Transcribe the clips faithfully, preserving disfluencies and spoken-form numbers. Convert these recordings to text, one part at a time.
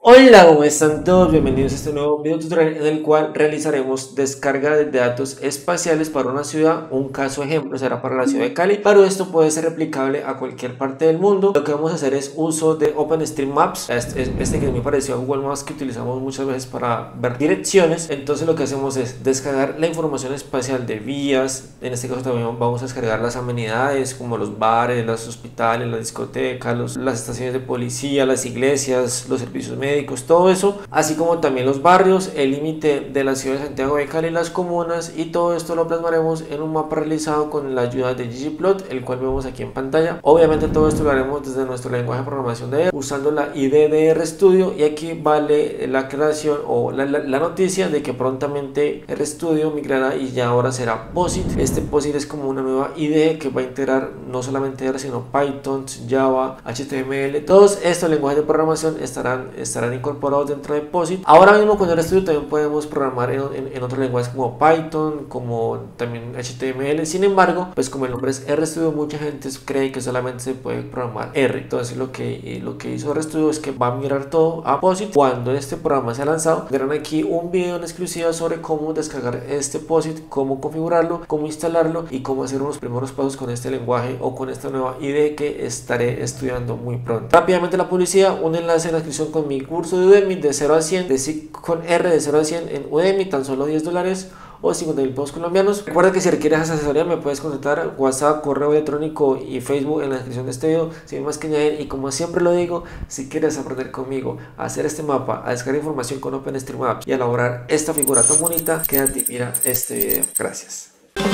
Hola, ¿cómo están todos? Bienvenidos a este nuevo video tutorial en el cual realizaremos descarga de datos espaciales para una ciudad. Un caso ejemplo será para la ciudad de Cali, pero esto puede ser replicable a cualquier parte del mundo. Lo que vamos a hacer es uso de OpenStreetMaps, este, este que me pareció a Google Maps, que utilizamos muchas veces para ver direcciones. Entonces lo que hacemos es descargar la información espacial de vías. En este caso también vamos a descargar las amenidades como los bares, los hospitales, las discotecas, los, las estaciones de policía, las iglesias, los servicios médicos, médicos, todo eso, así como también los barrios, el límite de la ciudad de Santiago de Cali, las comunas, y todo esto lo plasmaremos en un mapa realizado con la ayuda de ggplot, el cual vemos aquí en pantalla. Obviamente todo esto lo haremos desde nuestro lenguaje de programación de R, usando la I D E de RStudio, y aquí vale la aclaración o la, la, la noticia de que prontamente RStudio migrará y ya ahora será POSIT. Este POSIT es como una nueva I D E que va a integrar no solamente R, sino Python, Java, H T M L, todos estos lenguajes de programación estarán, estarán estarán incorporados dentro de POSIT. Ahora mismo con RStudio también podemos programar en, en, en otros lenguajes como Python, como también H T M L. Sin embargo, pues como el nombre es RStudio, mucha gente cree que solamente se puede programar R. Entonces lo que, lo que hizo RStudio es que va a migrar todo a POSIT. Cuando este programa sea lanzado, verán aquí un video en exclusiva sobre cómo descargar este POSIT, cómo configurarlo, cómo instalarlo y cómo hacer unos primeros pasos con este lenguaje o con esta nueva I D E que estaré estudiando muy pronto. Rápidamente la publicidad, un enlace en la descripción con mi curso de Udemy de cero a cien, de S I C con R de cero a cien en Udemy, tan solo diez dólares o cincuenta mil pesos colombianos. Recuerda que si requieres asesoría me puedes contactar, WhatsApp, correo electrónico y Facebook en la descripción de este video, sin más que añadir. Y como siempre lo digo, si quieres aprender conmigo a hacer este mapa, a descargar información con OpenStreetMaps y a elaborar esta figura tan bonita, quédate y mira este video. Gracias.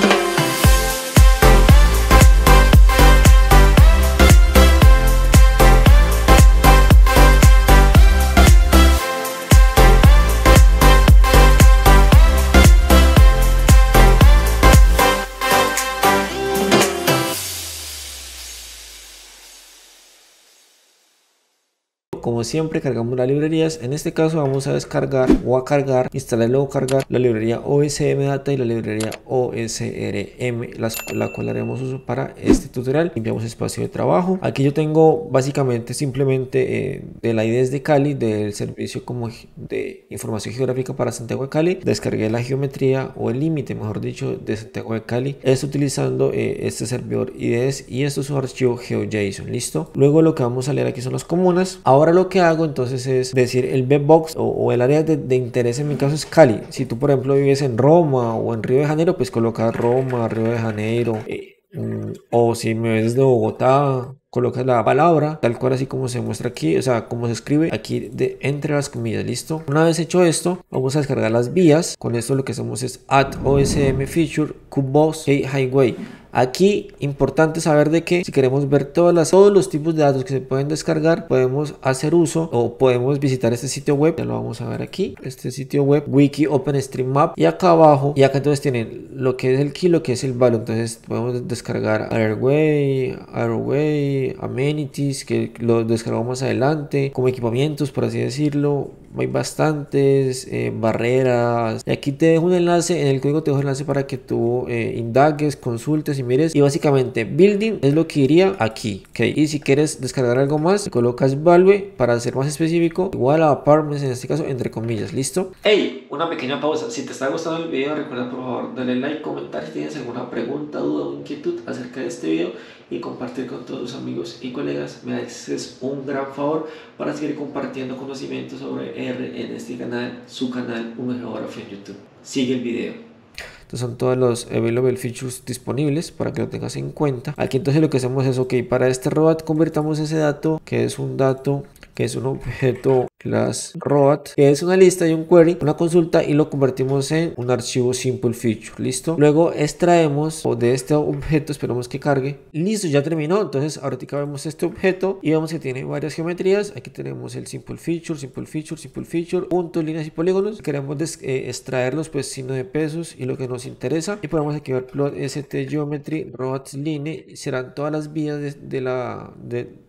Como siempre cargamos las librerías. En este caso vamos a descargar o a cargar, instalar y luego cargar la librería O S M Data y la librería O S R M, las, la cual haremos uso para este tutorial. Limpiamos espacio de trabajo. Aquí yo tengo básicamente simplemente eh, de la I D E de Cali, del servicio como de información geográfica para Santiago de Cali. Descargué la geometría o el límite, mejor dicho, de Santiago de Cali. Esto utilizando eh, este servidor I D E S, y esto es un archivo GeoJSON. Listo. Luego lo que vamos a leer aquí son las comunas. Ahora lo que hago entonces es decir el Bbox o, o el área de, de interés. En mi caso es Cali. Si tú por ejemplo vives en Roma o en Río de Janeiro, pues colocas Roma, Río de Janeiro, eh, mm, o si me ves de Bogotá, colocas la palabra tal cual así como se muestra aquí, o sea como se escribe aquí de entre las comillas. Listo. Una vez hecho esto, vamos a descargar las vías. Con esto lo que hacemos es add O S M feature kubebus highway. Aquí importante saber de que si queremos ver todas las, todos los tipos de datos que se pueden descargar, podemos hacer uso o podemos visitar este sitio web. Ya lo vamos a ver aquí, este sitio web wiki OpenStreetMap, y acá abajo, y acá entonces tienen lo que es el key, lo que es el value. Entonces podemos descargar Airway, Airway, Amenities, que lo descargamos más adelante, como equipamientos por así decirlo. Hay bastantes eh, barreras, y aquí te dejo un enlace, en el código te dejo un enlace para que tú eh, indagues, consultes y mires. Y básicamente building es lo que iría aquí, ok. Y si quieres descargar algo más, colocas value para ser más específico, igual a apartments en este caso, entre comillas. Listo. Hey, una pequeña pausa. Si te está gustando el video, recuerda por favor darle like, comentar si tienes alguna pregunta, duda o inquietud acerca de este video, y compartir con todos tus amigos y colegas. Me haces un gran favor para seguir compartiendo conocimientos sobre R en este canal, su canal, un geógrafo en YouTube. Sigue el video. Estos son todos los available features disponibles para que lo tengas en cuenta. Aquí entonces lo que hacemos es, ok, para este robot convertamos ese dato, que es un dato, que es un objeto class robot, que es una lista y un query, una consulta, y lo convertimos en un archivo simple feature. Listo. Luego extraemos de este objeto, esperamos que cargue. Listo, ya terminó. Entonces ahorita vemos este objeto y vemos que tiene varias geometrías. Aquí tenemos el simple feature, simple feature, simple feature, puntos, líneas y polígonos. Queremos eh, extraerlos, pues signo de pesos y lo que nos interesa, y podemos activar plot st geometry robots line. Serán todas las vías de, de la de,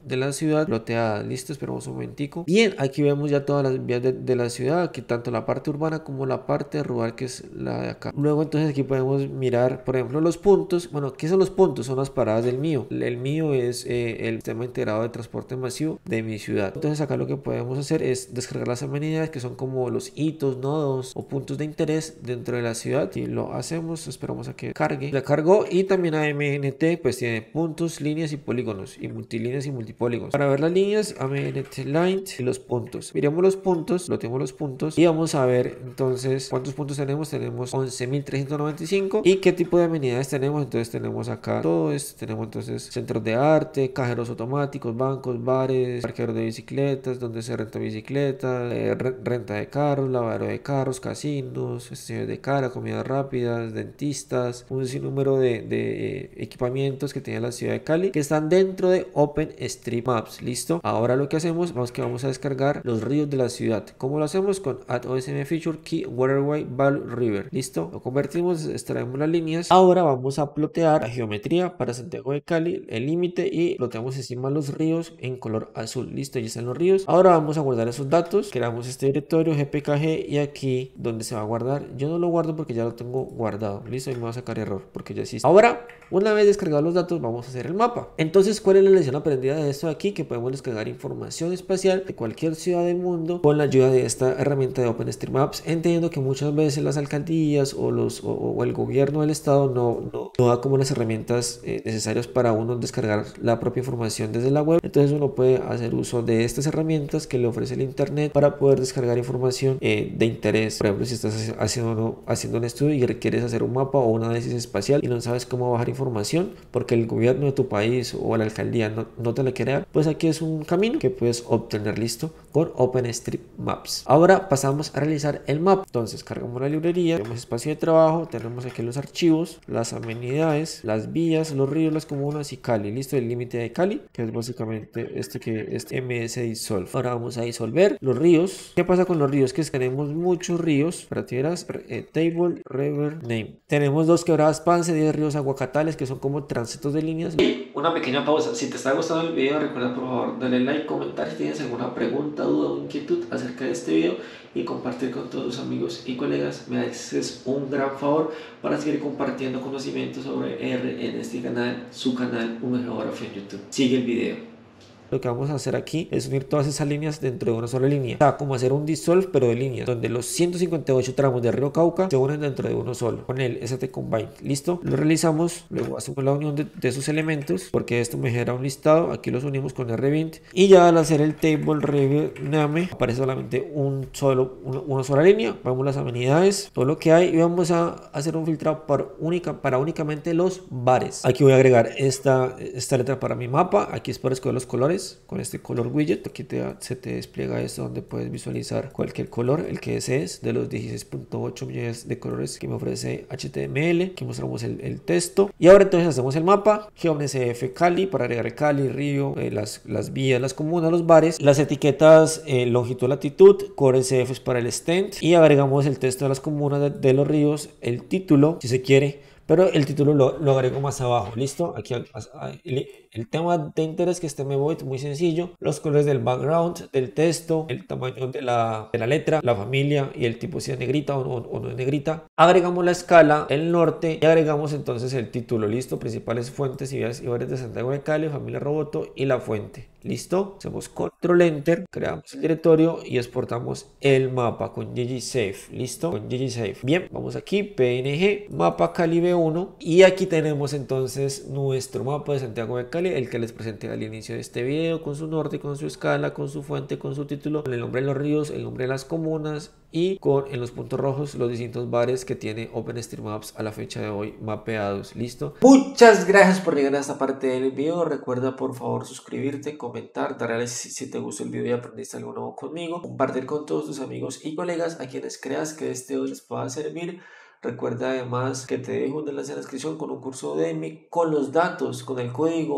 de la ciudad ploteadas. Listo, esperamos un momentico. Bien, aquí vemos ya todas las vías de, de la ciudad, aquí tanto la parte urbana como la parte rural, que es la de acá. Luego entonces aquí podemos mirar, por ejemplo, los puntos. Bueno, ¿qué son los puntos? Son las paradas del mío. El mío es eh, el sistema integrado de transporte masivo de mi ciudad. Entonces acá lo que podemos hacer es descargar las amenidades, que son como los hitos, nodos o puntos de interés dentro de la ciudad. Y lo hacemos, esperamos a que cargue. La cargó. Y también A M N T pues tiene puntos, líneas y polígonos, y multilíneas y multipolígonos. Para ver las líneas, A M N T line y los puntos. Miremos los puntos, lo tenemos los puntos y vamos a ver entonces cuántos puntos tenemos. Tenemos once mil trescientos noventa y cinco. Y qué tipo de amenidades tenemos. Entonces tenemos acá todo esto. Tenemos entonces centros de arte, cajeros automáticos, bancos, bares, parqueaderos de bicicletas, donde se renta bicicletas, eh, renta de carros, lavadero de carros, casinos, estaciones de carga, comidas rápidas, dentistas, un sinnúmero de, de eh, equipamientos que tiene la ciudad de Cali, que están dentro de OpenStreetMaps. Listo. Ahora lo que hacemos, vamos que vamos a descargar los ríos de la ciudad. ¿Cómo lo hacemos? Con add O S M feature key waterway value river. Listo. Lo convertimos, extraemos las líneas. Ahora vamos a plotear la geometría para Santiago de Cali, el límite, y ploteamos encima los ríos en color azul. Listo, ya están los ríos. Ahora vamos a guardar esos datos. Creamos este directorio G P K G y aquí donde se va a guardar, yo no lo guardo porque ya lo tengo guardado. Listo, y me va a sacar error porque ya existe. Ahora, una vez descargados los datos, vamos a hacer el mapa. Entonces, ¿cuál es la lección aprendida de esto de aquí? Que podemos descargar información espacial de cualquier ciudad del mundo con la ayuda de esta herramienta de OpenStreetMaps, entendiendo que muchas veces las alcaldías o, los, o, o el gobierno del estado no, no, no da como las herramientas eh, necesarias para uno descargar la propia información desde la web. Entonces uno puede hacer uso de estas herramientas que le ofrece el internet para poder descargar información eh, de interés. Por ejemplo, si estás haciendo, haciendo un estudio y requieres hacer un mapa o un análisis espacial y no sabes cómo bajar información porque el gobierno de tu país o la alcaldía no, no te la quiere dar, pues aquí es un camino que puedes obtener. Listo, con OpenStreetMaps. Ahora pasamos a realizar el mapa. Entonces cargamos la librería, tenemos espacio de trabajo, tenemos aquí los archivos, las amenidades, las vías, los ríos, las comunas y Cali. Listo, el límite de Cali, que es básicamente este que es M S Dissolve. Ahora vamos a disolver los ríos. ¿Qué pasa con los ríos? Que tenemos muchos ríos. Para ti verás, eh, table, river, name. Tenemos dos quebradas Pance, diez ríos aguacatales, que son como tránsitos de líneas. Una pequeña pausa. Si te está gustando el video, recuerda por favor darle like, comentar si tienes alguna pregunta, duda o inquietud acerca de este video y compartir con todos tus amigos y colegas. Me haces un gran favor para seguir compartiendo conocimientos sobre R en este canal, su canal Un Geógrafo en YouTube. Sigue el video. Lo que vamos a hacer aquí es unir todas esas líneas dentro de una sola línea. O sea, como hacer un dissolve pero de líneas, donde los ciento cincuenta y ocho tramos de Río Cauca se unen dentro de uno solo, con el S T Combine. Listo, lo realizamos, luego hacemos la unión de, de esos elementos, porque esto me genera un listado. Aquí los unimos con R veinte y ya al hacer el table review name aparece solamente un solo, una, una sola línea. Vamos las amenidades, todo lo que hay, y vamos a hacer un filtrado para, única, para únicamente los bares. Aquí voy a agregar esta, esta letra para mi mapa. Aquí es para escoger los colores con este color widget. Aquí te, se te despliega esto donde puedes visualizar cualquier color, el que desees, de los dieciséis punto ocho millones de colores que me ofrece H T M L. Aquí mostramos el, el texto y ahora entonces hacemos el mapa. GeoMSF Cali para agregar el Cali, río, eh, las, las vías, las comunas, los bares, las etiquetas eh, longitud, latitud, Core S F es para el extend y agregamos el texto de las comunas, de, de los ríos, el título si se quiere, pero el título lo, lo agrego más abajo. Listo, aquí el, el tema de interés que este me voy muy sencillo, los colores del background, del texto, el tamaño de la, de la letra, la familia y el tipo si es negrita o no, o no es negrita. Agregamos la escala, el norte y agregamos entonces el título. Listo, principales fuentes y vías y bares de Santiago de Cali, familia Roboto y la fuente. Listo, hacemos control enter, creamos el directorio y exportamos el mapa con ggsafe. Listo, con ggsafe. Bien, vamos aquí, P N G, mapa Cali B uno, y aquí tenemos entonces nuestro mapa de Santiago de Cali, el que les presenté al inicio de este video, con su norte, con su escala, con su fuente, con su título, con el nombre de los ríos, el nombre de las comunas y con en los puntos rojos los distintos bares que tiene OpenStreetMaps a la fecha de hoy mapeados. Listo. Muchas gracias por llegar a esta parte del video. Recuerda por favor suscribirte, comentar, darle a like si, si te gustó el video y aprendiste algo nuevo conmigo, compartir con todos tus amigos y colegas a quienes creas que este video les pueda servir. Recuerda además que te dejo un enlace en la descripción con un curso Udemy con los datos, con el código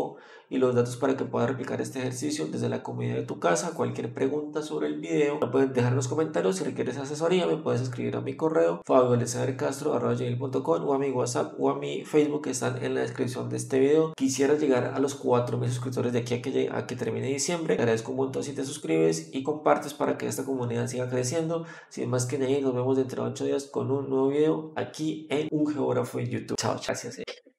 y los datos para que puedas replicar este ejercicio desde la comodidad de tu casa. Cualquier pregunta sobre el video lo puedes dejar en los comentarios. Si requieres asesoría me puedes escribir a mi correo fabio eliezer castro arroba gmail punto com o a mi WhatsApp o a mi Facebook, que están en la descripción de este video. Quisiera llegar a los cuatro mil suscriptores de aquí a que, a que termine diciembre. Te agradezco un montón si te suscribes y compartes para que esta comunidad siga creciendo. Sin más que añadir, nos vemos dentro de ocho días con un nuevo video aquí en Un Geógrafo en YouTube. Chao, gracias.